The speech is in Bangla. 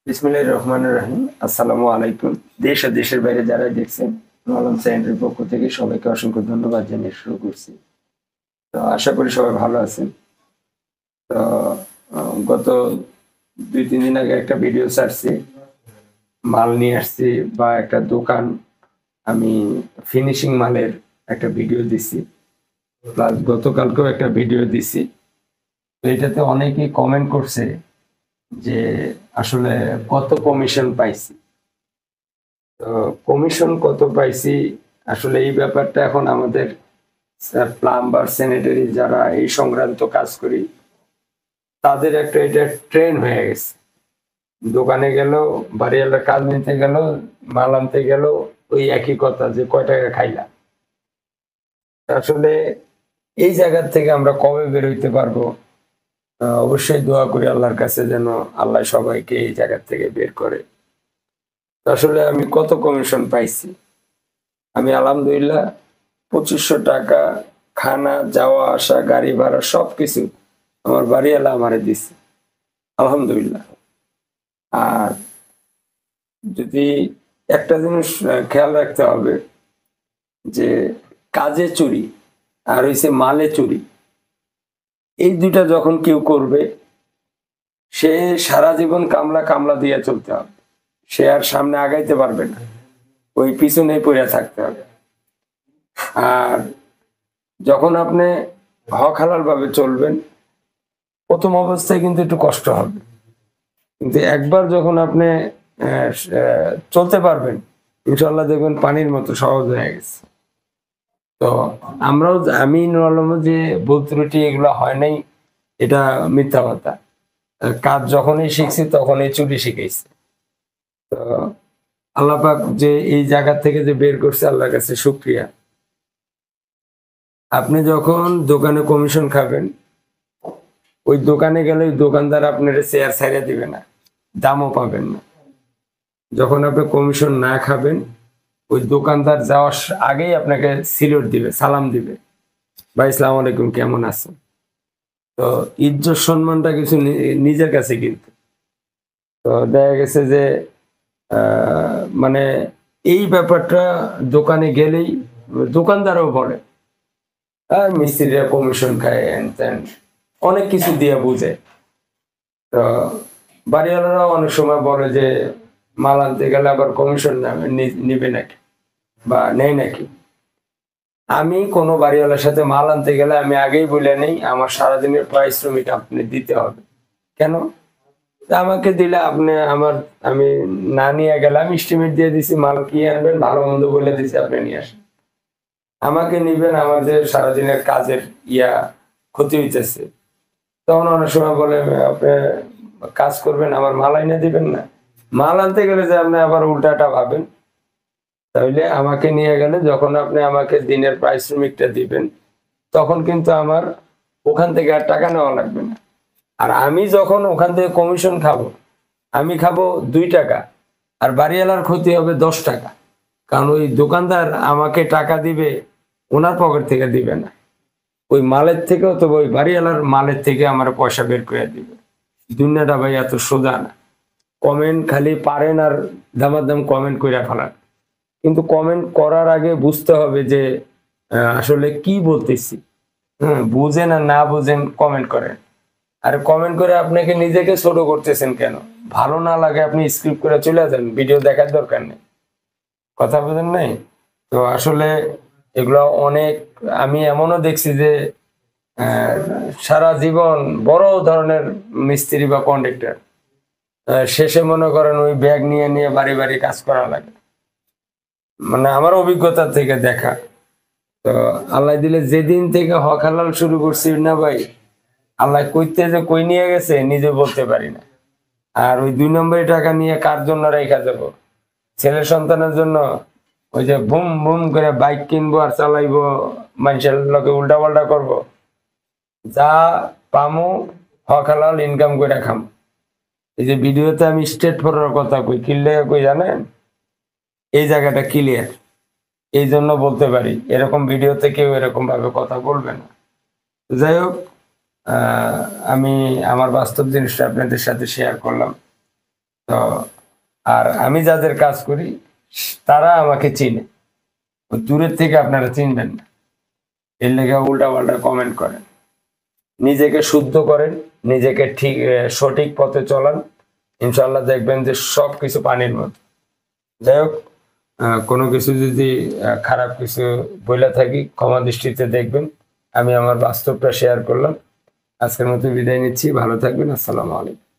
বিসমিল্লাহির রহমানির রহিম। আসসালামু আলাইকুম। দেশ ও দেশের বাইরে যারা দেখছেন, আলম চ্যানেলের পক্ষ থেকে সবাইকে অসংখ্য ধন্যবাদ জানিয়ে শুরু করছি। তো আশা করি সবাই ভালো আছেন। তো গত ২-৩ দিন আগে একটা ভিডিও ছাড়ছি। মাল নিয়ে আসছি বা একটা দোকান আমি ফিনিশিং মালের একটা ভিডিও দিছি। প্লাস গতকালকেও একটা ভিডিও দিছি। তো এটাতে অনেকেই কমেন্ট করছে যে আসলে কত কমিশন পাইছি। তো কমিশন কত পাইছি আসলে এই ব্যাপারটা এখন আমাদের প্লাম্বার স্যানিটারি যারা এই সংক্রান্ত কাজ করি তাদের একটা এটা ট্রেন হয়ে গেছে। দোকানে গেল, বাড়িওয়ালার কাজ নিতে গেল, মাল আনতে গেল, ওই একই কথা যে কয় টাকা খাইলা। আসলে এই জায়গার থেকে আমরা কবে বের হইতে পারবো? অবশ্যই দোয়া করি আল্লাহর কাছে যেন আল্লাহ সবাইকে এই জায়গার থেকে বের করে। আসলে আমি কত কমিশন পাইছি, আমি আলহামদুলিল্লাহ ২৫০০ টাকা খানা, যাওয়া আসা, গাড়ি ভাড়া সবকিছু আমার বাড়িওয়ালা আমারে দিচ্ছে, আলহামদুলিল্লাহ। আর যদি একটা জিনিস খেয়াল রাখতে হবে যে কাজে চুরি আর হইছে মালে চুরি, এই দুইটা যখন কেউ করবে সে সারা জীবন কামলা কামলা দিয়ে চলতে হবে, সে আর সামনে আগাইতে পারবে না, ওই পিছনে পড়ে থাকতে হবে। আর যখন আপনি হক হালাল ভাবে চলবেন, প্রথম অবস্থায় কিন্তু একটু কষ্ট হবে, কিন্তু একবার যখন আপনি চলতে পারবেন ইনশাল্লাহ দেখবেন পানির মতো সহজ হয়ে গেছে। তো আমরাও, আমি যে ভুল ত্রুটি এগুলো হয় নাই এটা মিথ্যা কথা। কাজ যখনই শিখছি তখনই চুরি শিখেছি। তো আল্লাহ পাক যে এই জায়গা থেকে যে বের করছে আল্লাহর কাছে শুকরিয়া। আপনি যখন দোকানে কমিশন খাবেন, ওই দোকানে গেলে ওই দোকানদার আপনার চেয়ার ছাইড়া দিবে না, দামও পাবেন না। যখন আপনি কমিশন না খাবেন, ওই দোকানদার যাওয়ার আগেই আপনাকে সিলিউট দিবে, সালাম দিবে, ভাই আসসালামু আলাইকুম, কেমন আছেন। তো ইজ্জত সম্মানটা কিছু নিজের কাছে কিন্তু। তো দেখা গেছে যে মানে এই ব্যাপারটা দোকানে গেলেই দোকানদারও বলে আর মিস্ত্রিরা কমিশন খায়, অনেক কিছু দিয়ে বুঝে। তো বাড়িওয়ালারাও অনেক সময় বলে যে মাল আনতে গেলে আবার কমিশন নিবে নাকি বা নেই নাকি। আমি কোনো বাড়িওয়ালার সাথে মাল আনতে গেলে আমি আগেই বলে নেই আমার সারাদিনের পারিশ্রমিক আপনি দিতে হবে। কেন? আমাকে দিলে আপনি আমার, আমি না নিয়ে গেলাম, এস্টিমেট দিয়ে দিছি, মাল কি আনবেন ভালো মন্দ বলে দিছি, আপনি নিয়ে আসেন। আমাকে নিবেন, আমাদের সারাদিনের কাজের ক্ষতি হইতেছে। তখন অনেক সময় বলে আপনি কাজ করবেন আমার মাল আইনে দিবেন না। মাল আনতে গেলে যে আপনি আবার উল্টাটা ভাবেন, তাহলে আমাকে নিয়ে গেলে যখন আপনি আমাকে দিনের পারিশ্রমিকটা দিবেন তখন কিন্তু আমার ওখান থেকে আর টাকা নেওয়া লাগবে না। আর আমি যখন ওখান থেকে কমিশন খাবো, আমি খাবো ২ টাকা আর বাড়িওয়ালার ক্ষতি হবে ১০ টাকা। কারণ ওই দোকানদার আমাকে টাকা দিবে ওনার পকেট থেকে দিবে না, ওই মালের থেকে, অথবা ওই বাড়িওয়ালার মালের থেকে আমার পয়সা বের করে দিবে। দুনিয়াটা ভাই এত সোজা না। কমেন্ট খালি পারেন আর দামাদাম কমেন্ট করে ফেলান, কিন্তু কমেন্ট করার আগে বুঝতে হবে যে আসলে কি বলতেছি। বুঝেন আর না বুঝেন কমেন্ট করেন, আর কমেন্ট করে আপনাকে নিজেকে ছোট করতেছেন কেন? ভালো না লাগে আপনি স্ক্রিপ্ট করে চলে যান, ভিডিও দেখার দরকার নেই। কথা বুঝেন নাই? তো আসলে এগুলো অনেক, আমি এমনও দেখছি যে আহ, সারা জীবন বড় ধরনের মিস্ত্রি বা কন্ট্রাক্টর, শেষে মনে করেন ওই ব্যাগ নিয়ে নিয়ে বাড়ি বাড়ি কাজ করা লাগে। মানে আমার অভিজ্ঞতা থেকে দেখা। তো আল্লাহ দিলে যেদিন থেকে হক হালাল শুরু করছি না ভাই, আল্লাহ কইতে যে কই নিয়ে গেছে নিজে বলতে পারি না। আর ওই ২ নম্বরই টাকা নিয়ে কার জন্য রেখা যাব? ছেলে সন্তানের জন্য ওই যে বুম বুম করে বাইক কিনবো আর চালাইবো, মানুষের লোকে উল্টা পাল্টা করবো, যা পামু হক হালাল ইনকাম করে খাম। এই যে ভিডিওতে আমি স্ট্রেট ফরওয়ার্ড কথা কই, কিনলে কই জানেন, এই জায়গাটা ক্লিয়ার, এই জন্য বলতে পারি। এরকম ভিডিওতে কেউ এরকম ভাবে কথা বলবে না। যাই হোক, আমি আমার বাস্তব জিনিসটা আপনাদের সাথে শেয়ার করলাম। তো আর আমি যাদের কাজ করি তারা আমাকে চিনে, দূরের থেকে আপনারা চিনবেন না, এর লেগে উল্টা পাল্টা কমেন্ট করেন। নিজেকে শুদ্ধ করেন, নিজেকে ঠিক সঠিক পথে চলান, ইনশাল্লাহ দেখবেন যে সবকিছু পানির মতো। যাই হোক, কোনো কিছু যদি খারাপ কিছু বলে থাকি ক্ষমা দৃষ্টিতে দেখবেন। আমি আমার বাস্তবটা শেয়ার করলাম। আজকের মতো বিদায় নিচ্ছি, ভালো থাকবেন। আসসালামু আলাইকুম।